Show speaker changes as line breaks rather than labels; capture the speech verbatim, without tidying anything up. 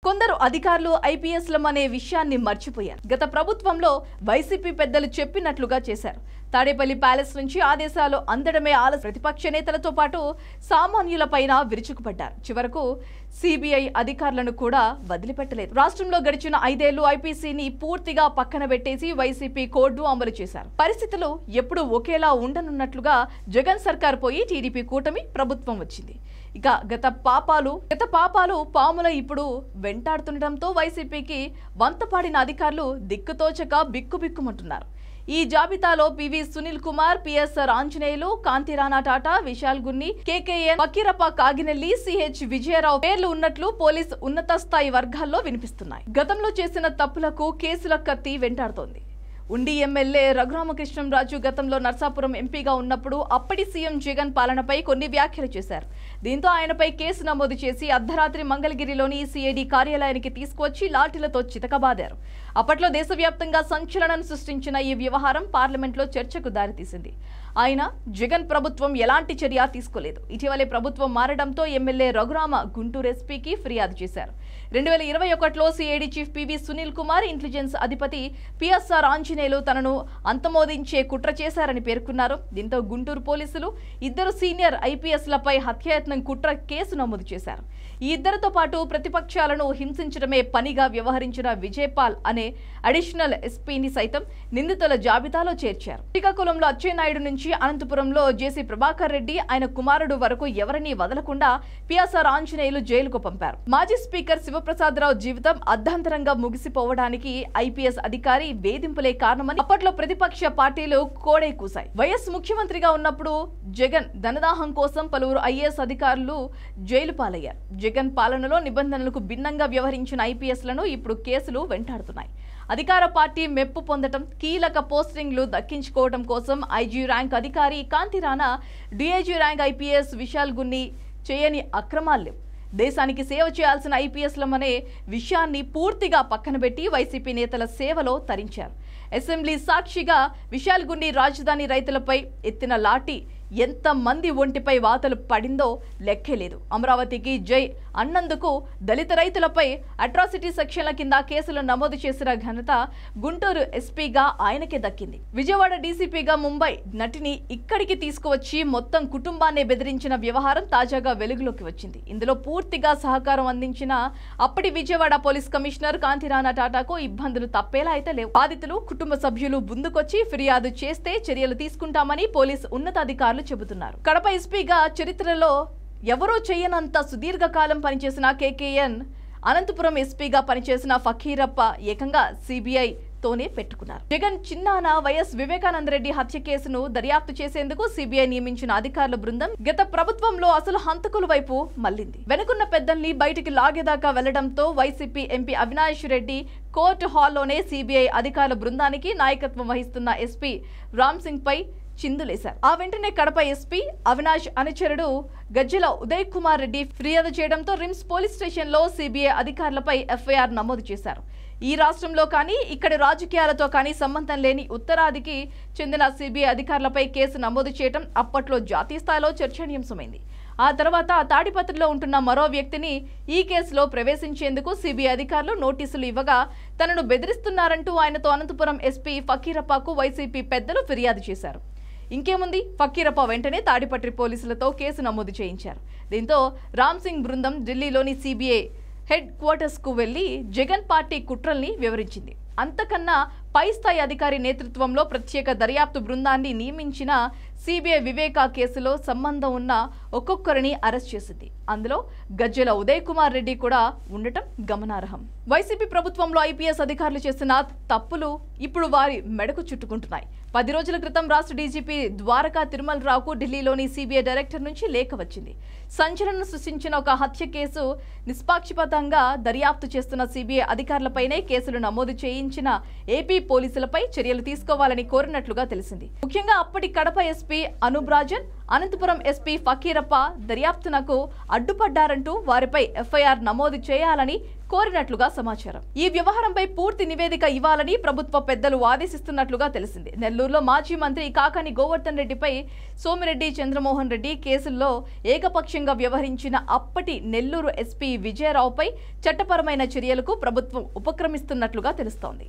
కొందరు అధికారులు ఐపీఎస్లమనే విషయాన్ని మర్చిపోయారు. గత ప్రభుత్వంలో వైసీపీ పెద్దలు చెప్పినట్లుగా చేశారు. తాడేపల్లి ప్యాలెస్ నుంచి ఆదేశాలు అందడమే ఆలస్యం. ప్రతిపక్ష నేతలతో పాటు సామాన్యులపైన విరుచుకుపడ్డారు. చివరకు సిబిఐ అధికారులను కూడా వదిలిపెట్టలేదు. రాష్ట్రంలో గడిచిన ఐదేళ్లు ఐపీసీని పూర్తిగా పక్కన పెట్టేసి వైసీపీ కోడ్ను అమలు చేశారు. పరిస్థితులు ఎప్పుడు ఒకేలా ఉండనున్నట్లుగా జగన్ సర్కార్ పోయి టీడీపీ కూటమి ప్రభుత్వం వచ్చింది. ఇక గత పాపాలు గత పాపాలు పాముల ఇప్పుడు వెంటాడుతుండటంతో వైసీపీకి వంతపాడిన అధికారులు దిక్కుతోచక బిక్కుబిక్కుమంటున్నారు. ఈ జాబితాలో P V Sunil Kumar, P S R Anjaneyulu, Kanthirana Tata, Vishal Gunni, K K N, Fakeerappa Kaginelli, C H Vijayarao పేర్లు ఉన్నట్లు పోలీసు ఉన్నత స్థాయి వర్గాల్లో వినిపిస్తున్నాయి. గతంలో చేసిన తప్పులకు కేసుల కత్తి వెంటాడుతోంది. ఉండి ఎమ్మెల్యే రఘురామకృష్ణంరాజు గతంలో నర్సాపురం ఎంపీగా ఉన్నప్పుడు అప్పటి సీఎం జగన్ పాలనపై కొన్ని వ్యాఖ్యలు చేశారు. దీంతో ఆయనపై కేసు నమోదు చేసి అర్ధరాత్రి మంగళగిరిలోని సిఐడి కార్యాలయానికి తీసుకువచ్చి లాఠీలతో చితకబాదారు. అప్పట్లో దేశవ్యాప్తంగా సంచలనం సృష్టించిన ఈ వ్యవహారం పార్లమెంట్లో చర్చకు దారితీసింది. ఆయన జగన్ ప్రభుత్వం ఎలాంటి చర్య తీసుకోలేదు. ఇటీవలే ప్రభుత్వం మారడంతో ఎమ్మెల్యే రఘురామ గుంటూరు ఎస్పీకి ఫిర్యాదు చేశారు. రెండు వేల ఇరవై ఒకటిలో CID chief P V Sunil Kumar, intelligence అధిపతి పిఎస్ఆర్ ఆంజనేయులు తనను అంతమోదించే కుట్ర చేశారని పేర్కొన్నారు. దీంతో గుంటూరు పోలీసులు ఇద్దరు సీనియర్ ఐపీఎస్లపై హత్యాయత్నం కుట్ర కేసు నమోదు చేశారు. ఈ ఇద్దరితో పాటు ప్రతిపక్షాలను హింసించడమే పనిగా వ్యవహరించిన విజయపాల్ అనే అడిషనల్ ఎస్పీని సైతం నిందితుల జాబితాలో చేర్చారు. శ్రీకాకుళంలో అచ్చెన్నాయుడు నుంచి అనంతపురంలో జేసీ ప్రభాకర్ రెడ్డి, ఆయన కుమారుడు వరకు ఎవరిని వదలకుండా పిఎస్ఆర్ ఆంజనేయులు జైలుకు పంపారు. మాజీ స్పీకర్ శివప్రసాదరావు జీవితం అర్ధాంతరంగా ముగిసిపోవడానికి ఐపీఎస్ అధికారి వేధింపులే కారణమని అప్పట్లో ప్రతిపక్ష పార్టీలు కోడై కూశాయి. వైఎస్ ముఖ్యమంత్రిగా ఉన్నప్పుడు జగన్ ధనదాహం కోసం పలువురు ఐఏఎస్ అధికారులు జైలు పాలయ్యారు. జగన్ పాలనలో నిబంధనలకు భిన్నంగా వ్యవహరించిన ఐపీఎస్లను ఇప్పుడు కేసులు వెంటాడుతున్నాయి. అధికార పార్టీ మెప్పు పొందటం, కీలక పోస్టింగ్లు దక్కించుకోవడం కోసం ఐజీ ర్యాంక్ అధికారి Kanthirana, DIG rank IPS Vishal Gunni చేయని అక్రమాలు లేవు. దేశానికి సేవ చేయాల్సిన ఐపీఎస్లమనే విషయాన్ని పూర్తిగా పక్కన పెట్టి వైసీపీ నేతల సేవలో తరించారు. అసెంబ్లీ సాక్షిగా విశాల్ గున్ని రాజధాని రైతులపై ఎత్తిన లాఠీ ఎంత మంది ఒంటిపై వాతలు పడిందో లెక్కే లేదు. అమరావతికి జై అన్నందుకు దళిత రైతులపై అట్రాసిటీ సెక్షన్ల కింద కేసులు నమోదు చేసిన ఘనత గుంటూరు ఎస్పీగా ఆయనకే దక్కింది. విజయవాడ డీసీపీగా ముంబై నటిని ఇక్కడికి తీసుకువచ్చి మొత్తం కుటుంబాన్ని బెదిరించిన వ్యవహారం తాజాగా వెలుగులోకి వచ్చింది. ఇందులో పూర్తిగా సహకారం అందించిన అప్పటి విజయవాడ పోలీస్ కమిషనర్ కాంతిరాణా టాటాకు ఇబ్బందులు తప్పేలా అయితే లేవు. బాధితులు కుటుంబ సభ్యులు ముందుకొచ్చి ఫిర్యాదు చేస్తే చర్యలు తీసుకుంటామని పోలీసు ఉన్నతాధికారులు చెబుతున్నారు. కడప ఎస్పీగా చరిత్రలో ఎవరో చేయనంత సుదీర్ఘకాలం పనిచేసిన కేకేఎన్, అనంతపురం ఎస్పీగా పనిచేసిన ఫకీరప్ప ఏకంగా సిబిఐ తోనే పెట్టుకున్నారు. జగన్ చిన్నాన వైఎస్ వివేకానందరెడ్డి హత్య కేసును దర్యాప్తు చేసేందుకు సిబిఐ నియమించిన అధికారుల బృందం గత ప్రభుత్వంలో అసలు హంతకుల వైపు మళ్లింది. వెనుకున్న పెద్దల్ని బయటికి లాగేదాకా వెళ్లడంతో YCP MP Avinash Reddy court హాల్లోనే సిబిఐ అధికారుల బృందానికి నాయకత్వం వహిస్తున్న ఎస్పీ రామ్ సింగ్ పై చిందులేశారు. ఆ వెంటనే కడప ఎస్పీ అవినాష్ అనుచరుడు గజ్జల ఉదయ్ కుమార్ రెడ్డి ఫిర్యాదు చేయడంతో రిమ్స్ పోలీస్ స్టేషన్ లో సిబిఐ అధికారులపై ఎఫ్ఐఆర్ నమోదు చేశారు. ఈ రాష్ట్రంలో కానీ ఇక్కడి రాజకీయాలతో కానీ సంబంధం లేని ఉత్తరాదికి చెందిన సిబిఐ అధికారులపై కేసు నమోదు చేయడం అప్పట్లో జాతీయ స్థాయిలో చర్చనీయాంశమైంది. ఆ తర్వాత తాడిపత్రిలో ఉంటున్న మరో వ్యక్తిని ఈ కేసులో ప్రవేశించేందుకు సిబిఐ అధికారులు నోటీసులు ఇవ్వగా తనను బెదిరిస్తున్నారంటూ ఆయనతో అనంతపురం ఎస్పీ ఫకీరప్పకు వైసీపీ పెద్దలు ఫిర్యాదు చేశారు. ఇంకేముంది, ఫకీరప్ప వెంటనే తాడిపత్రి పోలీసులతో కేసు నమోదు చేయించారు. దీంతో రామ్ సింగ్ బృందం ఢిల్లీలోని సిబిఐ హెడ్ క్వార్టర్స్ కు వెళ్లి జగన్ పార్టీ కుట్రల్ని వివరించింది. అంతకన్నా పై స్థాయి అధికారి నేతృత్వంలో ప్రత్యేక దర్యాప్తు బృందాన్ని నియమించిన సిబిఐ వివేకా కేసులో సంబంధం ఉన్న ఒక్కొక్కరిని అరెస్ట్ చేసింది. అందులో గజ్జల ఉదయ్ కుమార్ రెడ్డి కూడా ఉండటం గమనార్హం. వైసీపీ ప్రభుత్వంలో ఐపీఎస్ అధికారులు చేసిన తప్పులు ఇప్పుడు వారి మెడకు చుట్టుకుంటున్నాయి. పది రోజుల క్రితం రాష్ట్ర డీజీపీ ద్వారకా తిరుమల రావుకు ఢిల్లీలోని సిబిఐ డైరెక్టర్ నుంచి లేఖ వచ్చింది. సంచలనం సృష్టించిన ఒక హత్య కేసు నిష్పాక్షిపాతంగా దర్యాప్తు చేస్తున్న సిబిఐ అధికారులపైనే కేసులు నమోదు చేయించిన ఏపీ పోలీసులపై చర్యలు తీసుకోవాలని కోరినట్లుగా తెలిసింది. ముఖ్యంగా అప్పటి కడప ఎస్పీ అనూప్ రాజన్, అనంతపురం ఎస్పీ ఫకీరప్ప దర్యాప్తునకు అడ్డుపడ్డారంటూ వారిపై ఎఫ్ఐఆర్ నమోదు చేయాలని కోరినట్లుగా సమాచారం. ఈ వ్యవహారంపై పూర్తి నివేదిక ఇవ్వాలని ప్రభుత్వ పెద్దలు ఆదేశిస్తున్నట్లుగా తెలిసింది. నెల్లూరులో మాజీ మంత్రి కాకాని గోవర్ధన్ రెడ్డిపై సోమిరెడ్డి చంద్రమోహన్ రెడ్డి కేసుల్లో ఏకపక్షంగా వ్యవహరించిన అప్పటి నెల్లూరు ఎస్పీ విజయరావుపై చట్టపరమైన చర్యలకు ప్రభుత్వం ఉపక్రమిస్తున్నట్లుగా తెలుస్తోంది.